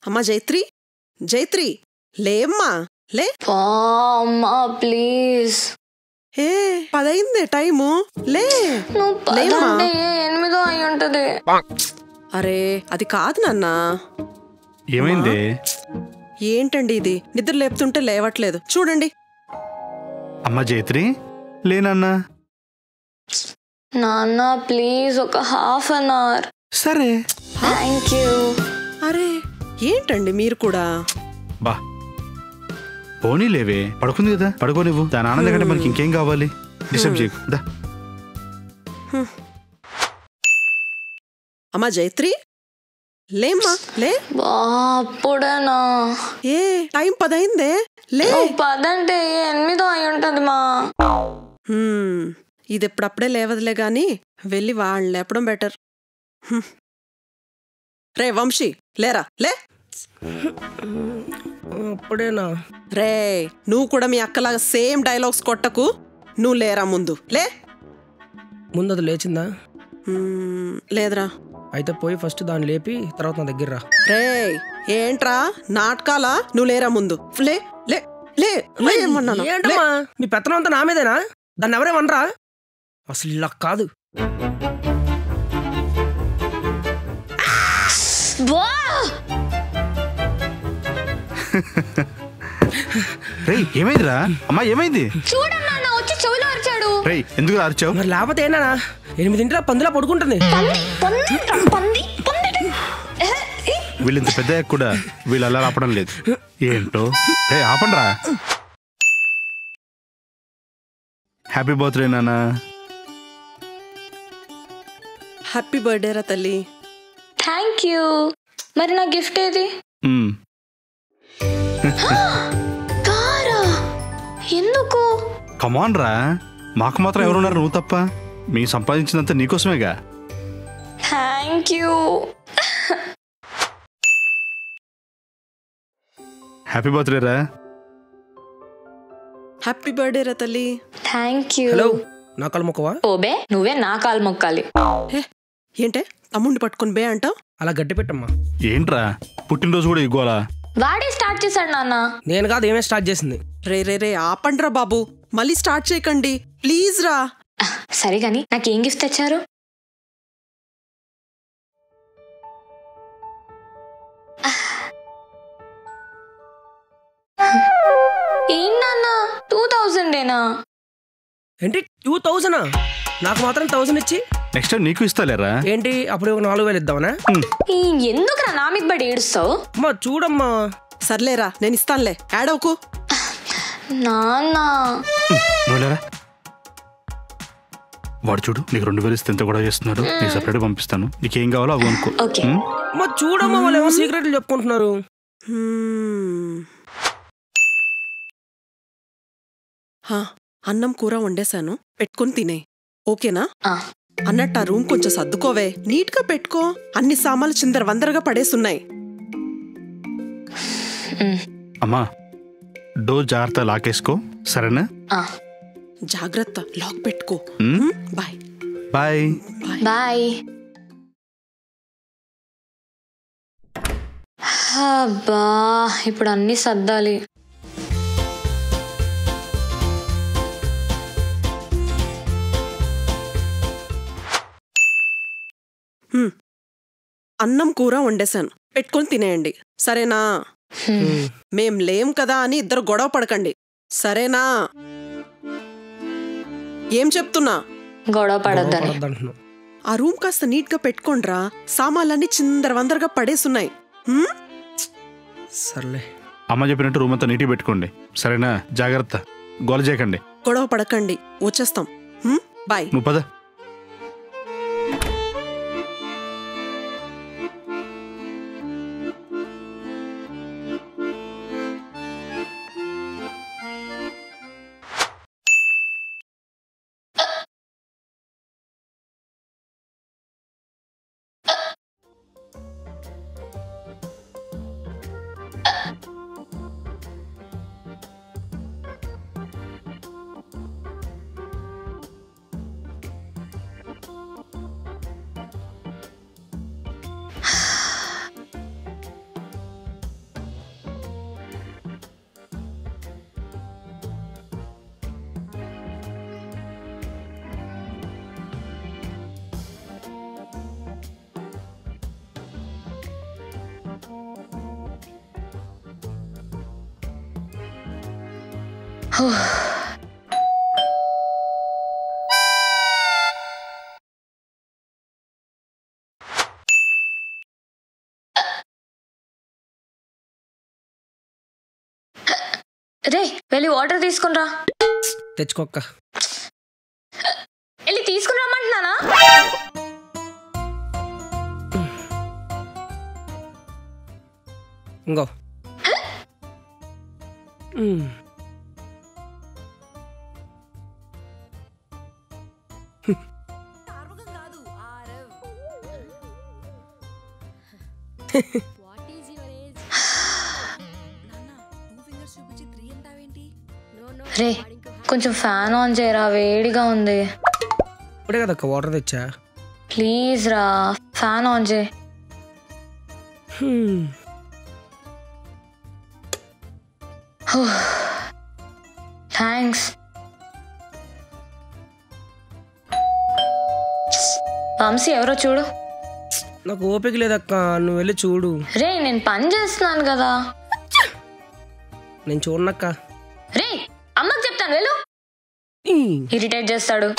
అమ్మా జైత్రి, జైత్రి లేమ్మా, లే. అమ్మా ప్లీజ్. 10 అయిందే టైము, లే. నువ్వు 8 అయి ఉంటది. అరే అది కాదు నాన్న. ఏమైంది? ఏంటండి ఇది, నిద్ర లేపుతుంటే లేవట్లేదు చూడండి. అమ్మా జైత్రి లేనన్నా. నాన్న ప్లీజ్ ఒక ½ అన్ అవర్. సరే థ్యాంక్ యూ. అరే ఏంటండి మీరు కూడా. బా పోనీ లేవే, పడుకుంది కదా, పడుకోనివ్వు. దాని ఆనందం కంటే మనకి ఇంకేం కావాలి? డిస్టర్బ్ చేయకు దా. అమ్మా జైత్రి లేమ్మా, లే. అప్పుడేనా? టైం 10 అయిందే, లే. 10 అంటే 8 అయి ఉంటది మా. ఇది ఎప్పుడప్పుడే లేవదులే గాని వెళ్ళి వాళ్ళు లేపడం బెటర్. రే వంశీ లేరా, లే. అప్పుడేనా? రే నువ్వు కూడా మీ అక్కలాగా సేమ్ డైలాగ్స్ కొట్టకు. నువ్వు లేరా ముందు, లే. ముందు అది లేచిందా? లేదురా. అయితే పోయి ఫస్ట్ దాన్ని లేపి తర్వాత నా దగ్గర రా. రే ఏంట్రా నాటకాలా? నువ్వు లేరా ముందు, లే లే లే. ఏంటమ్మా మీ పెత్తనం అంతా నా మీదేనా? దాన్ని ఎవరేమనరా? అసలు ఇలా కాదు. ఏమైందిరా అమ్మా, ఏమైంది? చూడన్నా వచ్చి చెవిలో అరిచాడు. ఎందుకు అరిచావు? మరి లేకపోతే ఏనా 8 పందిలా పడుకుంటుంది. వీళ్ళింత పెద్ద కూడా వీళ్ళు అలా ఆపడం లేదు ఏంటో. ఆపండ్రా. హ్యాపీ బర్త్డే నాన్న. హ్యాపీ బర్త్డే రా తల్లి. Thank you. మరి నా గిఫ్ట్ ఏది? కారా? ఎందుకు? కమాన్ రా, మాకు మాత్రం ఎవరున్నారు నువ్వు తప్ప. మీ సంపాదించినంత నీకోసమేగా. Thank you. హ్యాపీ బర్త్డే రా. హ్యాపీ బర్త్డే రా తల్లి. Thank you. హలో, నా కాలు మొక్కవా? ఓబే నువ్వే నా కాలు మొక్కాలి. ఏంటే తమ్ముడిని పట్టుకుని బే అంటావు? అలా గట్టి పెట్టమ్మా. ఏంట్రా పుట్టినరోజు కూడా ఇవ్వాలా? వాడే స్టార్ట్ చేశాడు నాన్న. నేను కాదు, ఏమే స్టార్ట్ చేసింది. రే ఆపండ్రా బాబు, మళ్ళీ స్టార్ట్ చేయకండి ప్లీజ్ రా. సరే గాని నాకేం గిఫ్ట్ తెచ్చారు? ఏంటన్నా 2000ఏనా? ఏంటి 2000? నాకు మాత్రం 1000 ఇచ్చి నెక్స్ట్ టైం నీకు ఇస్తాలేరా? ఏంటి అప్పుడు 4000 ఇద్దామనా? ఎందుకురా నా మీద పడి ఏడుస్తావు? అమ్మా చూడమ్మా. సర్లేరా నేను ఇస్తానులే, ఏడవకు. నాన్న వాడు చూడు, నీకు 2000 ఇస్తే ఎంత కూడా చేస్తున్నాడు. నీకు సపరేట్ పంపిస్తాను, నీకేం కావాలో అవి అనుకో. అమ్మా చూడమ్మా, వాళ్ళు ఏమో సీక్రెట్లు చెప్పుకుంటున్నారు. అన్నం కూర వండేశాను, పెట్టుకుని తినే. ఓకేనా? అన్నట్టు ఆ రూమ్ కొంచెం సర్దుకోవే, నీట్ గా పెట్టుకో. అన్ని సామాన్లు చిందరవందరగా పడేసున్నాయి. అమ్మా డోర్ జాగ్రత్త లాకేసుకో, సరేనా? జాగ్రత్త, లాక్ పెట్టుకో. Bye bye bye. అబ్బా ఇప్పుడు అన్ని సర్దాలి. అన్నం కూర వండేశాను, పెట్టుకొని తినేయండి, సరేనా? మేం లేం కదా అని ఇద్దరు గొడవ పడకండి, సరేనా? ఏం చెప్తున్నా? గొడవ పడొద్దని. ఆ రూమ్ కాస్త నీట్ గా పెట్టుకోండ్రా, సామాన్లన్నీ చిందరవందరగా పడేసున్నాయి. సర్లే, అమ్మ చెప్పినట్టు రూమ్ అంతా నీట్గా పెట్టుకోండి, సరేనా? జాగ్రత్త, గోల చేయకండి. గొడవ పడకండి, వచ్చేస్తాం. బాయ్. నువ్వు పద. రే వెళ్ళి వాటర్ తీసుకునిరా. తెచ్చుకోక్క. వెళ్ళి తీసుకుని రమ్మంటున్నానా? ఇంకో రే కొంచెం ఫ్యాన్ ఆన్ చేయరా, వేడిగా ఉంది. ఇప్పుడే కదా వాటర్ తెచ్చా. ప్లీజ్ రా, ఫ్యాన్ ఆన్ చేయి. థ్యాంక్స్. వంశీ ఎవరో చూడు. నాకు ఓపిక లేదక్క, నువ్వు వెళ్ళి చూడు. రే నేను పని చేస్తున్నాను కదా. నేను చూడనక్క. రే అమ్మకి చెప్తాను వెళ్ళు. ఇరిటేట్ చేస్తాడు.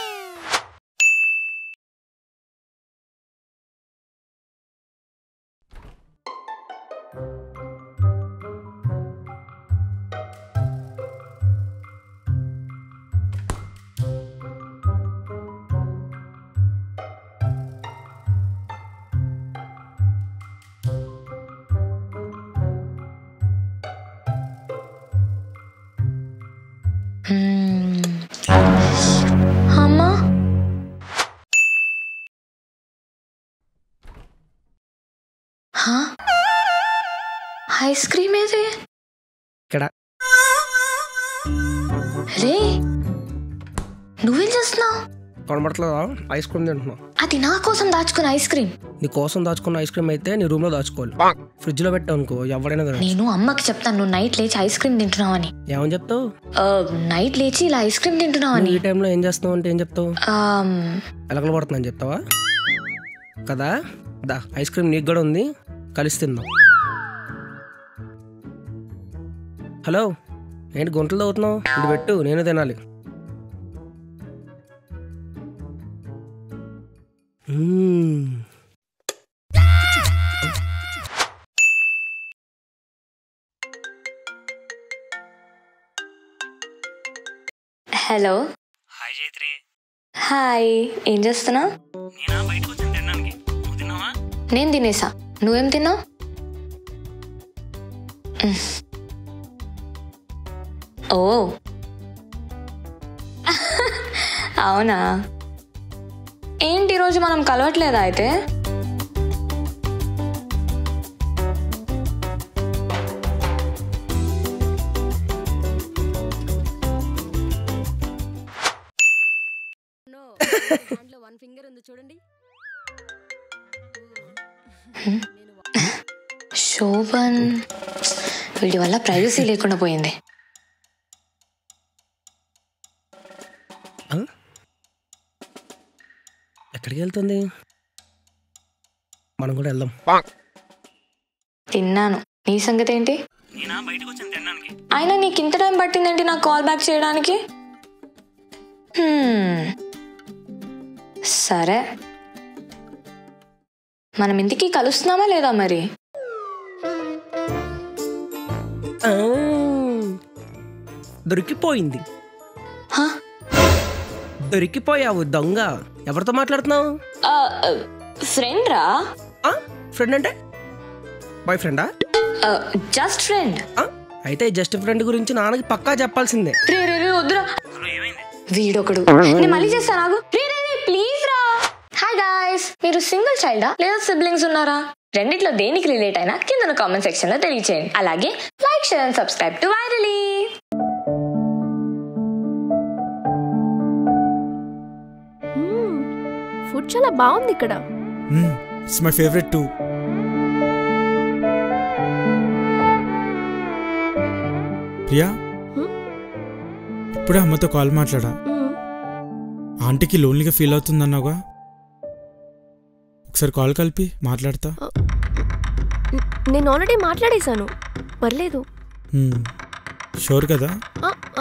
అమ్మా ఐస్ క్రీమ్ ఏది? ఇక్కడ. రే నువ్వేం చేస్తున్నావు? కనబడట్లేదా? ఐస్ క్రీమ్ తింటున్నావు. అది నా కోసం దాచుకున్న ఐస్ క్రీమ్. నీ కోసం దాచుకున్న ఐస్ క్రీమ్ అయితే నీ రూమ్ లో దాచుకోవాలి. ఫ్రిడ్జ్ లో పెట్టావు అనుకో ఎవడైనా. నేను అమ్మకి చెప్తాను నువ్వు నైట్ లేచి ఐస్ క్రీమ్ తింటున్నావని. ఏమని చెప్తావు? నైట్ లేచి ఇలా ఐస్ క్రీమ్ తింటున్నావని. ఈ టైంలో ఏం చేస్తున్నావు అంటే ఏం చెప్తావు? ఎలకలు పడుతుందని చెప్తావా? కదా దా, ఐస్ క్రీమ్ నీకు కూడా ఉంది, కలిసి తిందాం. హలో, ఏంటి గుంటలు తవ్వుతున్నావు? ఇది పెట్టు, నేను తినాలి. హలో. హాయ్ జైత్రి. హాయ్, ఏం చేస్తున్నావు? నేనా బయటకు వచ్చాను తినడానికి. నువ్వు తిన్నావా? నేను తినేసా. నువ్వేం తిన్నావు? ఓ అవునా? ఏంటి ఈరోజు మనం కలవట్లేదా అయితే? శోభన్ వీడి వల్ల ప్రైవసీ లేకుండా పోయింది. ఎక్కడికి వెళ్తుంది? మనం కూడా వెళ్దాం. తిన్నాను. నీ సంగతి ఏంటి? నేనా బయటకు వచ్చాను తినడానికి. అయినా నీకు ఇంత టైం పట్టిందేంటి నాకు కాల్ బ్యాక్ చేయడానికి? సరే, మనం ఇంటికి కలుస్తున్నామా లేదా మరి? దొరికిపోయింది. దొరికిపోయావు దొంగ. ఎవరితో మాట్లాడుతున్నావు? ఫ్రెండ్ రా. ఫ్రెండ్ అంటే బాయ్ ఫ్రెండా? Just friend. అయితే జస్ట్ ఫ్రెండ్ గురించి నాన్నకి పక్కా చెప్పాల్సిందే. రే రే రే వద్దురా. వీడొకడు. నేను మళ్ళీ చేస్తాను ఆగు. రే రే రే ప్లీజ్ రా. హాయ్ గాయ్స్, మీరు సింగిల్ చైల్డా లేదా సిబ్లింగ్స్ ఉన్నారా? రెండిట్లో దేనికి రిలేట్ అయినా కింద కామెంట్ సెక్షన్ లో తెలియచేయండి. అలాగే like, share and subscribe to Virally. Food చాలా బాగుంది ఇక్కడ. It's my favourite too. Priya, ఇప్పుడే అమ్మతో కాల్ మాట్లాడా. ఆంటీకి లోన్లీగా ఫీల్ అవుతుందన్నావుగా, ఒకసారి కాల్ కలిపి మాట్లాడతా. నేను ఆల్రెడీ మాట్లాడేశాను, పర్లేదు. షూర్ కదా?